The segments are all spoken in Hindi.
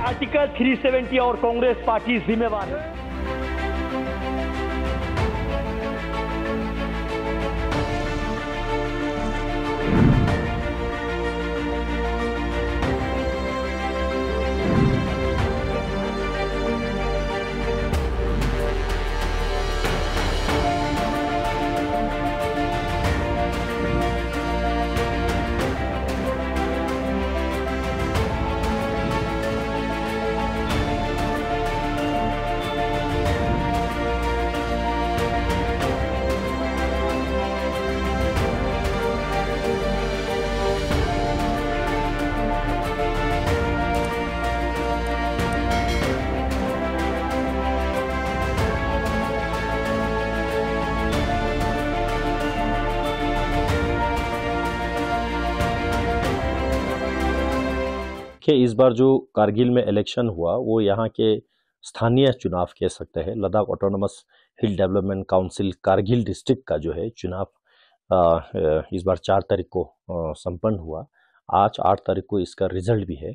आर्टिकल 370 और कांग्रेस पार्टी जिम्मेवार है। कि इस बार जो कारगिल में इलेक्शन हुआ वो यहाँ के स्थानीय चुनाव कह सकते हैं। Ladakh autonomous hill development council Kargil district का जो है चुनाव इस बार 4 तारीख को संपन्न हुआ। आज 8 तारीख को इसका रिजल्ट भी है।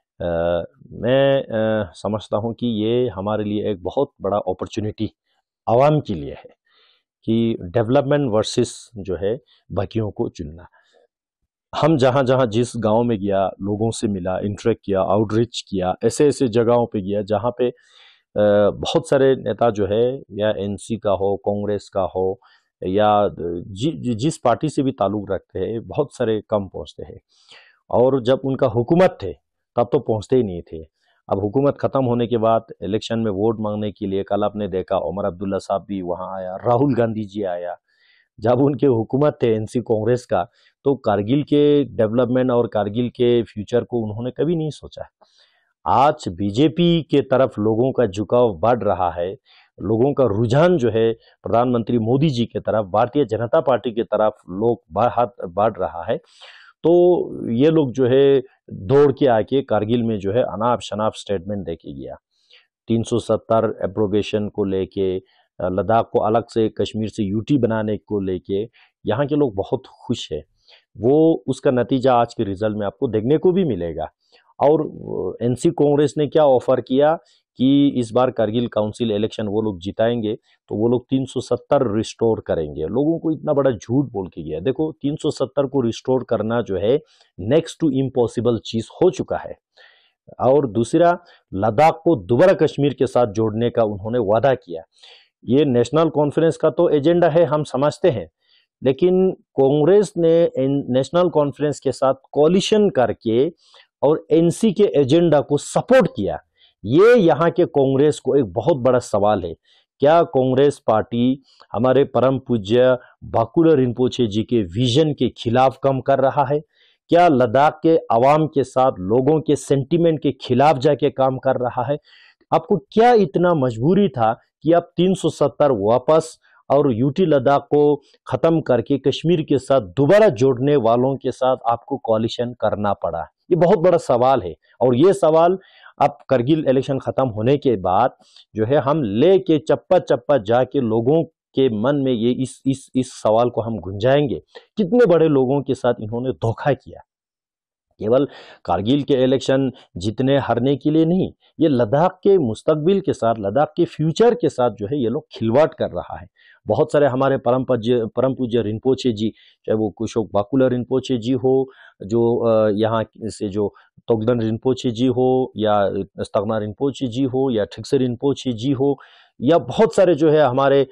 मैं समझता हूँ कि ये हमारे लिए एक बहुत बड़ा अपॉर्चुनिटी आवाम के लिए है कि डेवलपमेंट वर्सेस जो है बाकियों को चुनना। हम जहाँ जहाँ जिस गांव में गया, लोगों से मिला, इंटरेक्ट किया, आउटरीच किया, ऐसे ऐसे जगहों पे गया जहाँ पे बहुत सारे नेता जो है या एनसी का हो, कांग्रेस का हो या जिस पार्टी से भी ताल्लुक रखते हैं, बहुत सारे कम पहुँचते हैं। और जब उनका हुकूमत थे तब तो पहुँचते ही नहीं थे। अब हुकूमत ख़त्म होने के बाद इलेक्शन में वोट मांगने के लिए कल आपने देखा उमर अब्दुल्ला साहब भी वहाँ आया, राहुल गांधी जी आया। जब उनके हुकूमत थे एनसी कांग्रेस का, तो कारगिल के डेवलपमेंट और कारगिल के फ्यूचर को उन्होंने कभी नहीं सोचा। आज बीजेपी के तरफ लोगों का झुकाव बढ़ रहा है, लोगों का रुझान जो है प्रधानमंत्री मोदी जी के तरफ, भारतीय जनता पार्टी के तरफ लोग बढ़ रहा है। तो ये लोग जो है दौड़ के आके कारगिल में जो है अनाप शनाप स्टेटमेंट देके गया। 370 एब्रोगेशन को लेके, लद्दाख को अलग से कश्मीर से यूटी बनाने को लेके यहाँ के लोग बहुत खुश है। वो उसका नतीजा आज के रिजल्ट में आपको देखने को भी मिलेगा। और एनसी कांग्रेस ने क्या ऑफर किया कि इस बार कारगिल काउंसिल इलेक्शन वो लोग जिताएंगे तो वो लोग 370 रिस्टोर करेंगे। लोगों को इतना बड़ा झूठ बोल के गया। देखो 370 को रिस्टोर करना जो है नेक्स्ट टू इम्पॉसिबल चीज हो चुका है। और दूसरा, लद्दाख को दोबारा कश्मीर के साथ जोड़ने का उन्होंने वादा किया। ये नेशनल कॉन्फ्रेंस का तो एजेंडा है, हम समझते हैं, लेकिन कांग्रेस ने नेशनल कॉन्फ्रेंस के साथ कोलिशन करके और एनसी के एजेंडा को सपोर्ट किया। ये यहाँ के कांग्रेस को एक बहुत बड़ा सवाल है। क्या कांग्रेस पार्टी हमारे परम पूज्य बाकुला रिम्पोछे जी के विजन के खिलाफ काम कर रहा है? क्या लद्दाख के आवाम के साथ लोगों के सेंटीमेंट के खिलाफ जाके काम कर रहा है? आपको क्या इतना मजबूरी था कि आप 370 वापस और यूटी लद्दाख को खत्म करके कश्मीर के साथ दोबारा जोड़ने वालों के साथ आपको कोलिशन करना पड़ा? ये बहुत बड़ा सवाल है। और ये सवाल अब कारगिल इलेक्शन खत्म होने के बाद जो है हम लेके चप्पा चप्पा जाके लोगों के मन में ये इस सवाल को हम गुंजाएंगे, कितने बड़े लोगों के साथ इन्होंने धोखा किया। केवल कारगिल के इलेक्शन जीतने हारने के लिए नहीं, ये लद्दाख के मुस्तकबिल के साथ, लद्दाख के फ्यूचर के साथ जो है ये लोग खिलवाड़ कर रहा है। बहुत सारे हमारे परम पूज्य रिम्पोछे जी, चाहे वो कुशोक बाकुला रिम्पोछे जी हो, जो यहाँ से जो तोगदन रिम्पोछे जी हो, या स्तगना रिम्पोछे जी हो, या ठिक्से रिम्पोछे जी हो, या बहुत सारे जो है हमारे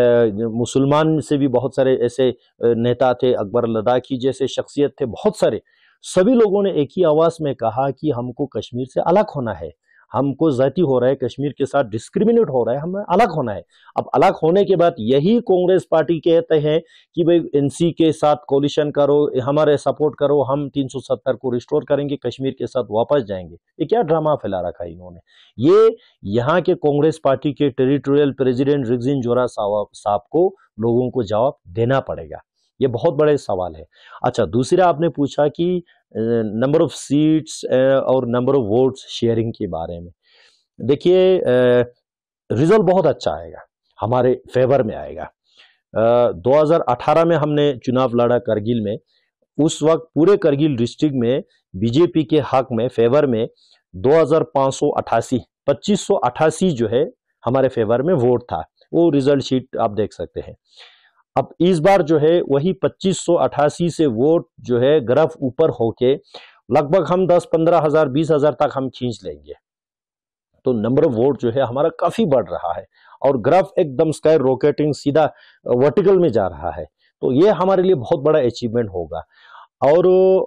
मुसलमान से भी बहुत सारे ऐसे नेता थे, अकबर लद्दाखी जैसे शख्सियत थे, बहुत सारे। सभी लोगों ने एक ही आवाज में कहा कि हमको कश्मीर से अलग होना है, हमको जाति हो रहा है, कश्मीर के साथ डिस्क्रिमिनेट हो रहा है, हमें अलग होना है। अब अलग होने के बाद यही कांग्रेस पार्टी कहते हैं कि भाई एनसी के साथ कोलिशन करो, हमारे सपोर्ट करो, हम 370 को रिस्टोर करेंगे, कश्मीर के साथ वापस जाएंगे। ये क्या ड्रामा फैला रखा है इन्होंने? ये यहाँ के कांग्रेस पार्टी के टेरिटोरियल प्रेसिडेंट रिगजिन जोरा साहब को लोगों को जवाब देना पड़ेगा। ये बहुत बड़े सवाल है। अच्छा, दूसरा आपने पूछा कि नंबर ऑफ सीट्स और नंबर ऑफ वोट्स शेयरिंग के बारे में। देखिए, रिजल्ट बहुत अच्छा आएगा, हमारे फेवर में आएगा। 2018 में हमने चुनाव लड़ा कारगिल में। उस वक्त पूरे कारगिल डिस्ट्रिक्ट में बीजेपी के हक में, फेवर में 2588 जो है हमारे फेवर में वोट था। वो रिजल्ट शीट आप देख सकते हैं। अब इस बार जो है वही 2588 से वोट जो है ग्राफ ऊपर होके लगभग हम 10-15 हजार 20 हजार तक हम खींच लेंगे। तो नंबर ऑफ वोट जो है हमारा काफी बढ़ रहा है और ग्राफ एकदम स्काई रॉकेटिंग सीधा वर्टिकल में जा रहा है। तो ये हमारे लिए बहुत बड़ा अचीवमेंट होगा। और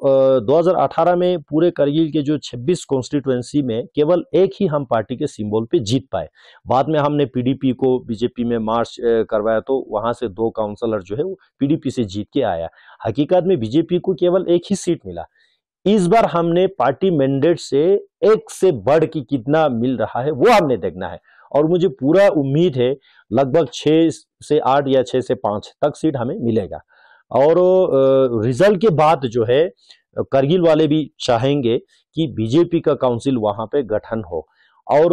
2018 में पूरे करगिल के जो 26 कॉन्स्टिट्यूएंसी में केवल एक ही हम पार्टी के सिंबल पे जीत पाए। बाद में हमने पीडीपी को बीजेपी में मार्च करवाया तो वहां से 2 काउंसलर जो है वो पीडीपी से जीत के आया। हकीकत में बीजेपी को केवल एक ही सीट मिला। इस बार हमने पार्टी मैंडेट से एक से बढ़ के कितना मिल रहा है वो हमने देखना है। और मुझे पूरा उम्मीद है लगभग 6 से 8 या 6 से 5 तक सीट हमें मिलेगा। और रिजल्ट के बाद जो है करगिल वाले भी चाहेंगे कि बीजेपी का काउंसिल वहां पे गठन हो। और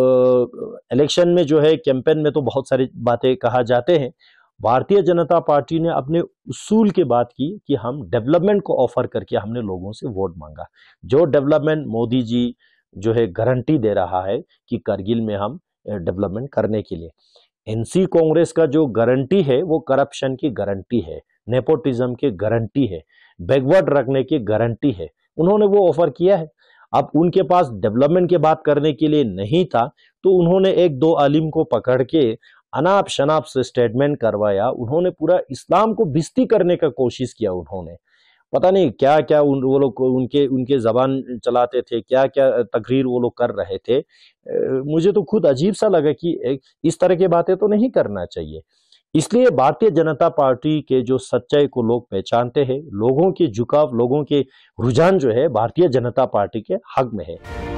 इलेक्शन में जो है कैंपेन में तो बहुत सारी बातें कहा जाते हैं। भारतीय जनता पार्टी ने अपने उसूल के बात की कि हम डेवलपमेंट को ऑफर करके हमने लोगों से वोट मांगा। जो डेवलपमेंट मोदी जी जो है गारंटी दे रहा है कि करगिल में हम डेवलपमेंट करने के लिए। एनसी कांग्रेस का जो गारंटी है वो करप्शन की गारंटी है, नेपोटिज्म की गारंटी है, बैकवर्ड रखने की गारंटी है। उन्होंने वो ऑफर किया है। अब उनके पास डेवलपमेंट की बात करने के लिए नहीं था तो उन्होंने 1-2 आलिम को पकड़ के अनाप शनाप से स्टेटमेंट करवाया। उन्होंने पूरा इस्लाम को बिस्ती करने का कोशिश किया। उन्होंने पता नहीं क्या क्या वो लोग उनके जबान चलाते थे, क्या क्या तकरीर वो लोग कर रहे थे। मुझे तो खुद अजीब सा लगा कि इस तरह की बातें तो नहीं करना चाहिए। इसलिए भारतीय जनता पार्टी के जो सच्चाई को लोग पहचानते हैं, लोगों के झुकाव, लोगों के रुझान जो है भारतीय जनता पार्टी के हक में है।